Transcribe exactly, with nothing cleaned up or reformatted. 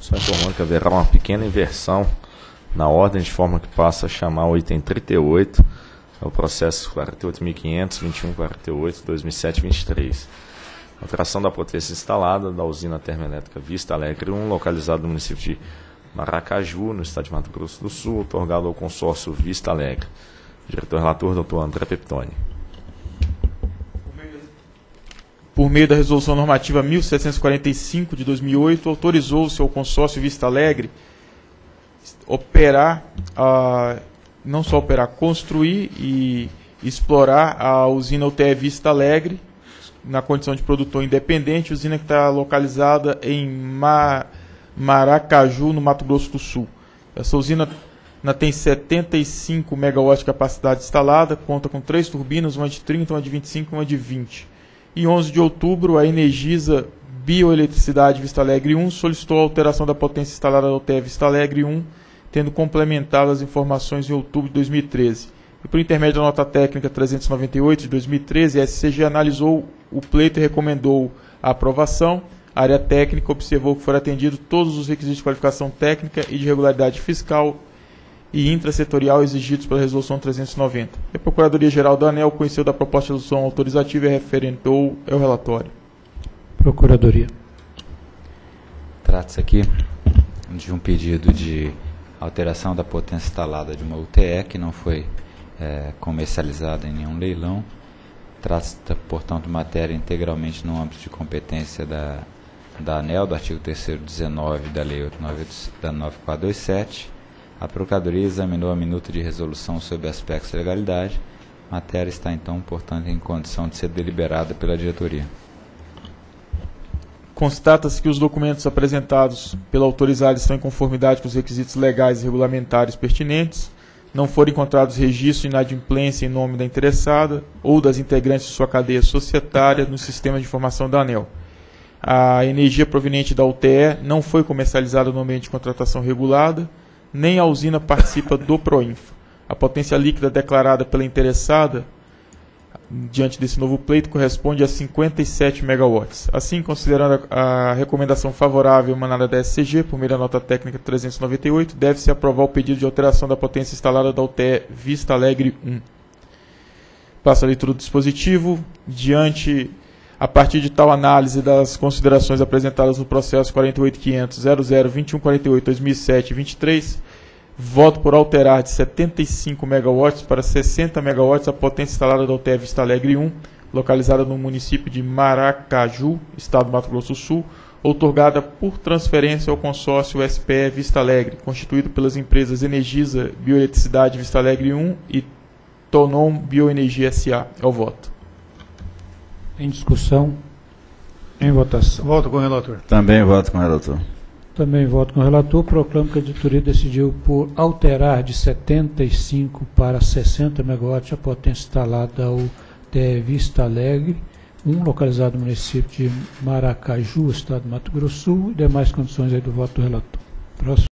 Só informando que haverá uma pequena inversão na ordem, de forma que passa a chamar o item trinta e oito, é o processo quarenta e oito mil e quinhentos, vinte e um quarenta e oito, dois mil e sete, vinte e três. Alteração da potência instalada da usina termoelétrica Vista Alegre um, localizada no município de Maracaju, no estado de Mato Grosso do Sul, otorgado ao consórcio Vista Alegre. Diretor-relator, doutor André Peptoni. Por meio da Resolução Normativa mil setecentos e quarenta e cinco de dois mil e oito, autorizou-se ao consórcio Vista Alegre operar, uh, não só operar, construir e explorar a usina U T E Vista Alegre, na condição de produtor independente, usina que está localizada em Ma Maracaju, no Mato Grosso do Sul. Essa usina na, tem setenta e cinco megawatts de capacidade instalada, conta com três turbinas, uma de trinta, uma de vinte e cinco e uma de vinte. Em onze de outubro, a Energisa Bioeletricidade Vista Alegre um solicitou a alteração da potência instalada da U T E Vista Alegre um, tendo complementado as informações em outubro de dois mil e treze. E por intermédio da nota técnica trezentos e noventa e oito de dois mil e treze, a S C G analisou o pleito e recomendou a aprovação. A área técnica observou que foram atendidos todos os requisitos de qualificação técnica e de regularidade fiscal e intrasetorial exigidos pela Resolução trezentos e noventa. A Procuradoria-Geral da ANEEL conheceu da proposta de resolução autorizativa e referentou ao relatório. Procuradoria. Trata-se aqui de um pedido de alteração da potência instalada de uma U T E que não foi é, comercializada em nenhum leilão. Trata-se, portanto, de matéria integralmente no âmbito de competência da, da ANEEL, do artigo terceiro dezenove da Lei oito nove quatro dois sete. A Procuradoria examinou a minuta de resolução sobre aspectos de legalidade. A matéria está, então, portanto, em condição de ser deliberada pela diretoria. Constata-se que os documentos apresentados pela autorizada estão em conformidade com os requisitos legais e regulamentares pertinentes. Não foram encontrados registros de inadimplência em nome da interessada ou das integrantes de sua cadeia societária no sistema de informação da ANEEL. A energia proveniente da U T E não foi comercializada no ambiente de contratação regulada, nem a usina participa do PROINFA. A potência líquida declarada pela interessada, diante desse novo pleito, corresponde a cinquenta e sete megawatts. Assim, considerando a recomendação favorável emanada da S C G, por meio da nota técnica trezentos e noventa e oito, deve-se aprovar o pedido de alteração da potência instalada da U T E Vista Alegre um. Passo a leitura do dispositivo. Diante, a partir de tal análise das considerações apresentadas no processo quarenta e oito mil quinhentos ponto zero zero vinte e um quarenta e oito barra dois mil e sete vinte e três, voto por alterar de setenta e cinco megawatts para sessenta megawatts a potência instalada da U T E Vista Alegre um, localizada no município de Maracaju, estado do Mato Grosso do Sul, outorgada por transferência ao consórcio S P E Vista Alegre, constituído pelas empresas Energisa Bioeletricidade Vista Alegre um e Tonon Bioenergia S A. É o voto. Em discussão, em votação. Voto com o relator. Também voto com o relator. Também voto com o relator. Proclamo que a diretoria decidiu por alterar de setenta e cinco para sessenta megawatts a potência instalada da U T E Vista Alegre um, localizado no município de Maracaju, estado do Mato Grosso do Sul, e demais condições aí do voto do relator. Próximo.